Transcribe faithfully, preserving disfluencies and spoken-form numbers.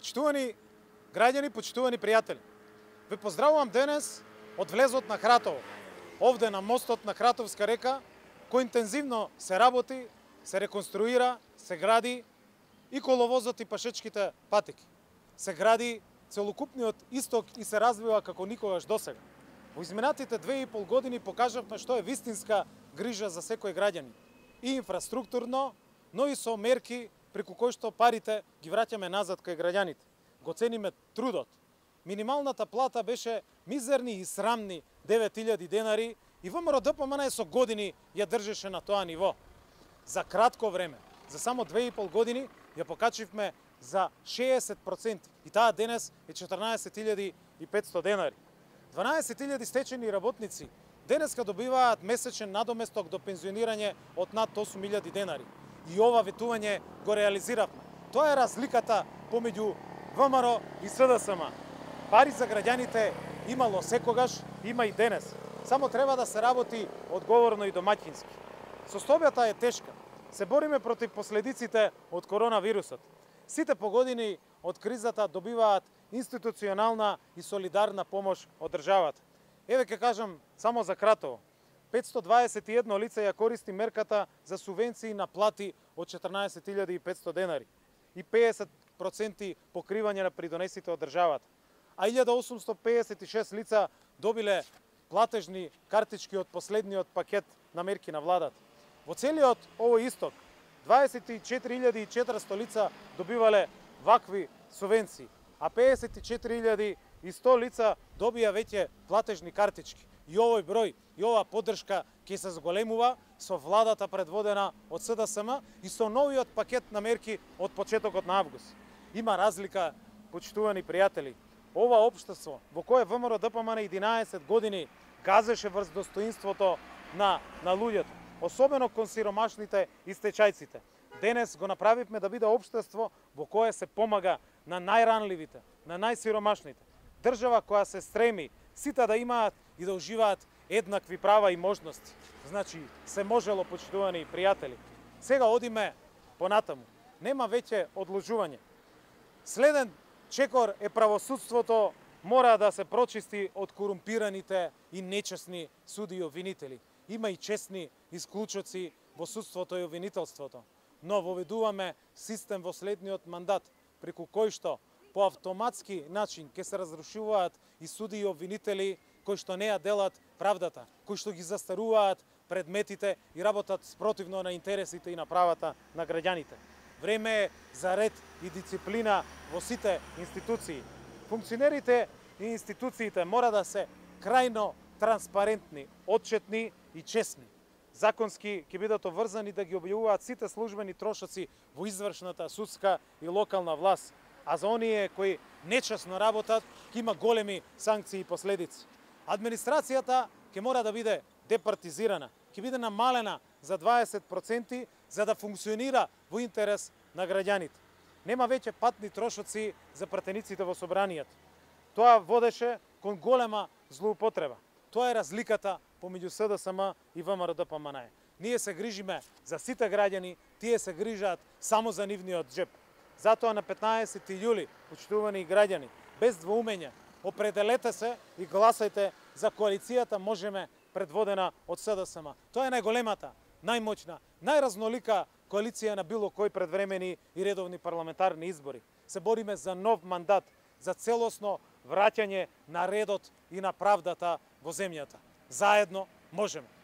Почитувани граѓани, почитувани пријатели, ве поздравувам денес од влезот на Хратово, овде на мостот на Хратовска река, кој интензивно се работи, се реконструира, се гради и коловозот и пешечките патеки. Се гради целокупниот исток и се развива како никогаш досега. Во изминатите две и пол години покажавме што е вистинска грижа за секој граѓанин. И инфраструктурно, но и со мерки преку кои што парите ги враќаме назад кај граѓаните. Го цениме трудот. Минималната плата беше мизерни и срамни девет илјади денари и ВМРО-ДПМН со години ја држеше на тоа ниво. За кратко време, за само две и пол години, ја покачивме за шеесет проценти и таа денес е четрнаесет илјади и петсто денари. дванаесет илјади стечени работници денеска добиваат месечен надоместок до пензионирање од над осум илјади денари. И ова ветување го реализиравме. Тоа е разликата помеѓу ВМРО и СДСМ. Пари за граѓаните имало секогаш, има и денес. Само треба да се работи одговорно и домаќински. Состојбата е тешка. Се бориме против последиците од коронавирусот. Сите погодини од кризата добиваат институционална и солидарна помош од државата. Еве ќе кажам само за Кратово. петсто дваесет и едно лице ја користи мерката за субвенции на плати од четрнаесет илјади и петсто денари и пеесет проценти покривање на придонесите од државата. А илјада осумстотини пеесет и шест лица добиле платежни картички од последниот пакет на мерки на владата. Во целиот овој исток, дваесет и четири илјади и четиристо лица добивале вакви субвенции, а пеесет и четири илјади и сто лица добија веќе платежни картички. И овој број и оваа поддршка ќе се зголемува со владата предводена од СДСМ и со новиот пакет на мерки од почетокот на август. Има разлика, почитувани пријатели. Ова општество во кое ВМРО-ДПМН единаесет години газеше врз достоинството на, на луѓето, особено кон сиромашните и стечајците. Денес го направивме да биде општество во кое се помага на најранливите, на најсиромашните. Држава која се стреми сите да имаат и да уживаат еднакви права и можности. Значи, се можело, почитувани пријатели. Сега одиме понатаму. Нема веќе одложување. Следен чекор е правосудството мора да се прочисти од корумпираните и нечесни суди и обвинители. Има и честни исклучоци во судството и обвинителството. Но воведуваме систем во следниот мандат, преку кој што по автоматски начин ќе се разрушуваат и суди и обвинители кои што не ја делат правдата, кои што ги застаруваат предметите и работат спротивно на интересите и на правата на граѓаните. Време е за ред и дисциплина во сите институции. Функционерите и институциите мора да се крајно транспарентни, отчетни и честни. Законски ќе бидат обврзани да ги објавуваат сите службени трошоци во извршната, судска и локална власт, а за оние кои нечесно работат ќе има големи санкции и последици. Администрацијата ќе мора да биде департизирана, ќе биде намалена за дваесет проценти за да функционира во интерес на граѓаните. Нема веќе патни трошоци за пратениците во собранието. Тоа водеше кон голема злоупотреба. Тоа е разликата помеѓу СДСМ и ВМРО-ДПМН. Ние се грижиме за сите граѓани, тие се грижат само за нивниот джеп. Затоа на петнаесети јули, почитувани граѓани, без двоумење, определете се и гласајте за коалицијата Можеме предводена од СДСМ. Тоа е најголемата, најмоćна, најразнолика коалиција на било кој предвремени и редовни парламентарни избори. Се бориме за нов мандат, за целосно враќање на редот и на правдата во земјата. Заедно можеме.